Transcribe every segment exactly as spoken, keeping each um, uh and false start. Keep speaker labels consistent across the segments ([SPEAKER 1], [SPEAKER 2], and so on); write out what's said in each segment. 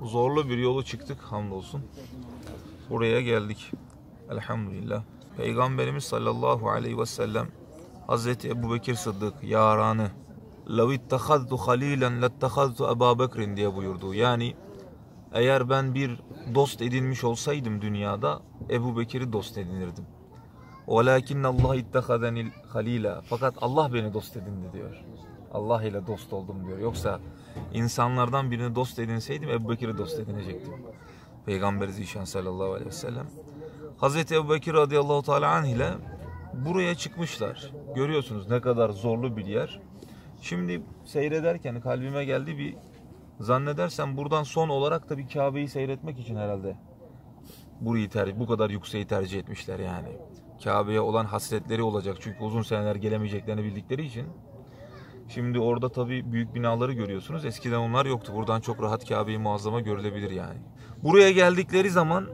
[SPEAKER 1] zorlu bir yolu çıktık hamdolsun. Buraya geldik. Elhamdülillah. Peygamberimiz sallallahu aleyhi ve sellem Hazreti Ebubekir Sıddık yaranı لَوْ اِتَّخَذْتُ خَل۪يلًا لَاتَّخَذْتُ أَبَا بَكْرٍ diye buyurdu. Yani eğer ben bir dost edinmiş olsaydım dünyada Ebu Bekir'i dost edinirdim. وَلَاكِنَّ اللّٰهِ اِتَّخَذَنِ الْخَل۪يلًا Fakat Allah beni dost edindi diyor. Allah ile dost oldum diyor. Yoksa insanlardan birini dost edinseydim Ebu Bekir'i dost edinecektim. Peygamber Zişan sallallahu aleyhi ve sellem Hazreti Ebu Bekir radıyallahu teala anh ile buraya çıkmışlar. Görüyorsunuz ne kadar zorlu bir yer. Şimdi seyrederken kalbime geldi bir, zannedersem buradan son olarak da bir Kabe'yi seyretmek için herhalde burayı tercih, bu kadar yükseği tercih etmişler yani. Kabe'ye olan hasretleri olacak çünkü uzun seneler gelemeyeceklerini bildikleri için. Şimdi orada tabii büyük binaları görüyorsunuz. Eskiden onlar yoktu. Buradan çok rahat Kabe-i Muazzama görülebilir yani. Buraya geldikleri zaman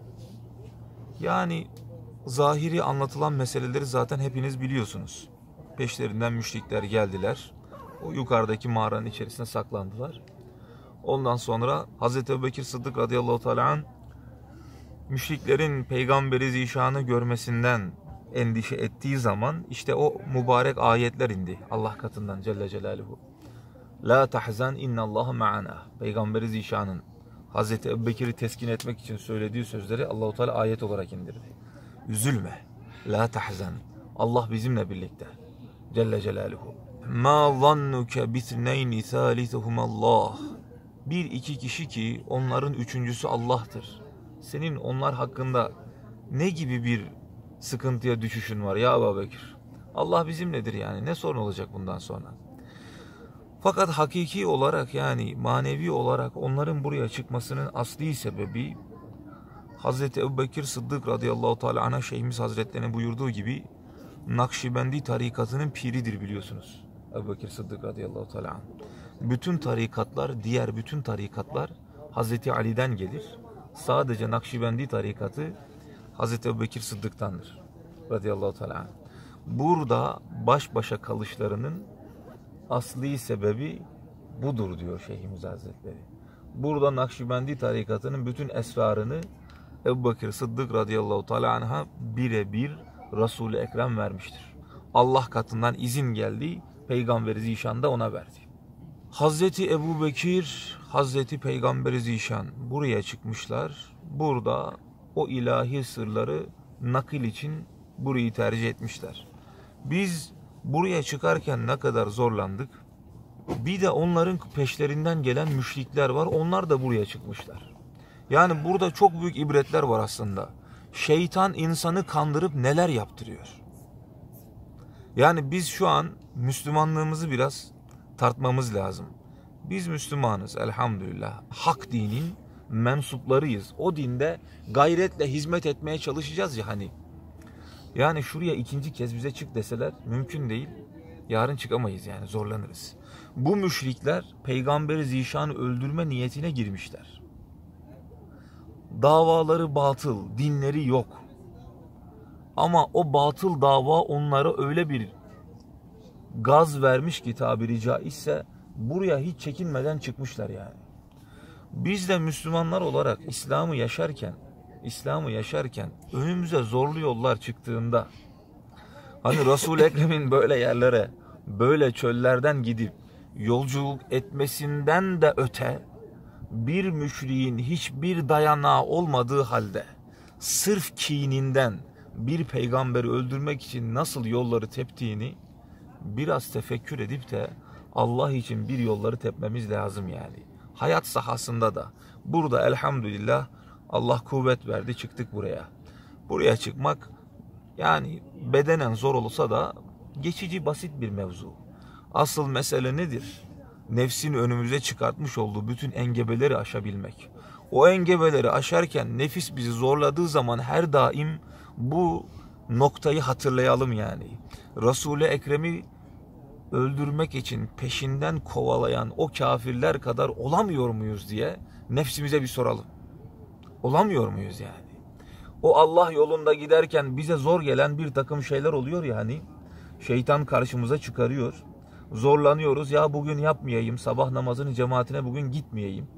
[SPEAKER 1] yani zahiri anlatılan meseleleri zaten hepiniz biliyorsunuz. Peşlerinden müşrikler geldiler. O yukarıdaki mağaranın içerisine saklandılar. Ondan sonra Hazreti Ebubekir Sıddık radıyallahu teala anh müşriklerin Peygamberi Zişan'ı görmesinden endişe ettiği zaman işte o mübarek ayetler indi Allah katından Celle Celaluhu. La tahzan innallaha ma'ana. Peygamberi Zişan'ın Hazreti Ebubekir'i teskin etmek için söylediği sözleri Allahu Teala ayet olarak indirdi. Üzülme. La tahzan. Allah bizimle birlikte. Celle Celaluhu. Ma zannuke bitneyni thalithuhumallah. Bir iki kişi ki onların üçüncüsü Allah'tır. Senin onlar hakkında ne gibi bir sıkıntıya düşüşün var ya Ebu Bekir? Allah bizimledir yani. Ne sorun olacak bundan sonra? Fakat hakiki olarak yani manevi olarak onların buraya çıkmasının asli sebebi Hazreti Ebubekir Sıddık radıyallahu teala anha Şeyhimiz Hazretlerine buyurduğu gibi Nakşibendi tarikatının piridir biliyorsunuz. Ebubekir Sıddık radıyallahu teala anh. Bütün tarikatlar, diğer bütün tarikatlar Hazreti Ali'den gelir. Sadece Nakşibendi tarikatı Hazreti Ebubekir Sıddık'tandır. Radıyallahu teala anh. Burada baş başa kalışlarının asli sebebi budur diyor Şeyhimiz Hazretleri. Burada Nakşibendi tarikatının bütün esrarını Ebubekir Sıddık radıyallahu teala anh'a birebir Resul-i Ekrem vermiştir. Allah katından izin geldi, Peygamber-i Zişan da ona verdi. Hazreti Ebubekir, Hazreti Peygamber-i Zişan buraya çıkmışlar. Burada o ilahi sırları nakil için burayı tercih etmişler. Biz buraya çıkarken ne kadar zorlandık. Bir de onların peşlerinden gelen müşrikler var. Onlar da buraya çıkmışlar. Yani burada çok büyük ibretler var aslında. Şeytan insanı kandırıp neler yaptırıyor. Yani biz şu an Müslümanlığımızı biraz tartmamız lazım. Biz Müslümanız elhamdülillah. Hak dinin mensuplarıyız. O dinde gayretle hizmet etmeye çalışacağız ya hani. Yani şuraya ikinci kez bize çık deseler mümkün değil. Yarın çıkamayız yani zorlanırız. Bu müşrikler Peygamber-i Zişan'ı öldürme niyetine girmişler. Davaları batıl, dinleri yok. Ama o batıl dava onlara öyle bir gaz vermiş ki tabiri caizse buraya hiç çekinmeden çıkmışlar yani. Biz de Müslümanlar olarak İslam'ı yaşarken, İslam'ı yaşarken önümüze zorlu yollar çıktığında hani Resul-i Ekrem'in böyle yerlere, böyle çöllerden gidip yolculuk etmesinden de öte bir müşriğin hiçbir dayanağı olmadığı halde sırf kininden bir peygamberi öldürmek için nasıl yolları teptiğini biraz tefekkür edip de Allah için bir yolları tepmemiz lazım yani. Hayat sahasında da burada elhamdülillah Allah kuvvet verdi, çıktık buraya. Buraya çıkmak yani bedenen zor olsa da geçici basit bir mevzu. Asıl mesele nedir? Nefsin önümüze çıkartmış olduğu bütün engebeleri aşabilmek. O engebeleri aşarken nefis bizi zorladığı zaman her daim bu noktayı hatırlayalım yani. Resul-i Ekrem'i öldürmek için peşinden kovalayan o kafirler kadar olamıyor muyuz diye nefsimize bir soralım. Olamıyor muyuz yani? O Allah yolunda giderken bize zor gelen bir takım şeyler oluyor ya hani. Şeytan karşımıza çıkarıyor. Zorlanıyoruz. Ya bugün yapmayayım. Sabah namazını cemaatine bugün gitmeyeyim.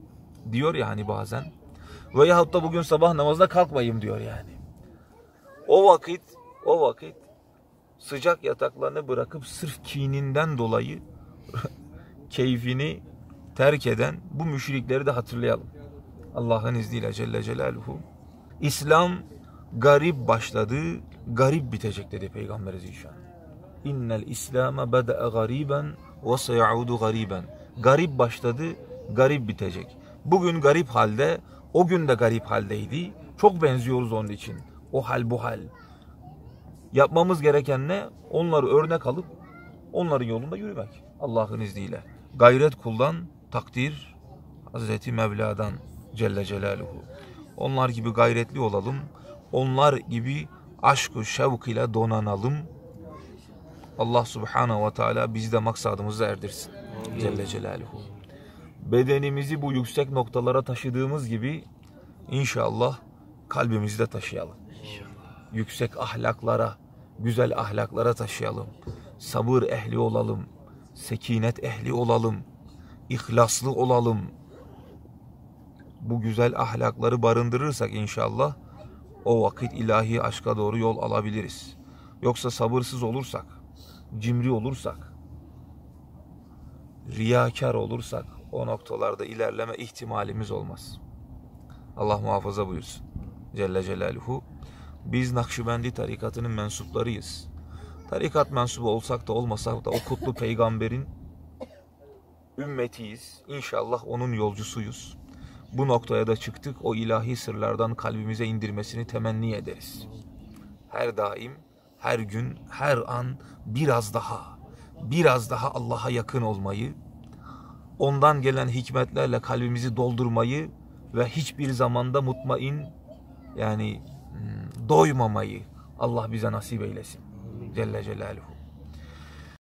[SPEAKER 1] diyor ya hani bazen. Veyahut da bugün sabah namazına kalkmayayım diyor yani. O vakit, o vakit sıcak yataklarını bırakıp sırf kininden dolayı keyfini terk eden bu müşrikleri de hatırlayalım. Allah'ın izniyle Celle Celaluhu. İslam garip başladı, garip bitecek dedi Peygamber Zişan. İnnel İslam'a bede'e gariben ve seyaudu gariben. Garip başladı, garip bitecek. Bugün garip halde, o gün de garip haldeydi. Çok benziyoruz onun için. O hal bu hal. Yapmamız gereken ne? Onları örnek alıp onların yolunda yürümek. Allah'ın izniyle. Gayret kuldan, takdir Hazreti Mevla'dan Celle Celaluhu. Onlar gibi gayretli olalım. Onlar gibi aşk-ı şevk ile donanalım. Allah Subhanahu ve Teala bizi de maksadımıza erdirsin. Amin. Celle Celaluhu. Bedenimizi bu yüksek noktalara taşıdığımız gibi inşallah kalbimizi de taşıyalım. İnşallah. Yüksek ahlaklara, güzel ahlaklara taşıyalım. Sabır ehli olalım. Sekinet ehli olalım. İhlaslı olalım. Bu güzel ahlakları barındırırsak inşallah o vakit ilahi aşka doğru yol alabiliriz. Yoksa sabırsız olursak, cimri olursak, riyakar olursak o noktalarda ilerleme ihtimalimiz olmaz. Allah muhafaza buyursun. Celle Celaluhu. Biz Nakşibendi tarikatının mensuplarıyız. Tarikat mensubu olsak da olmasak da o kutlu peygamberin ümmetiyiz. İnşallah onun yolcusuyuz. Bu noktaya da çıktık. O ilahi sırlardan kalbimize indirmesini temenni ederiz. Her daim, her gün, her an biraz daha, biraz daha Allah'a yakın olmayı, ondan gelen hikmetlerle kalbimizi doldurmayı ve hiçbir zamanda mutmain, yani doymamayı Allah bize nasip eylesin. Celle Celaluhu.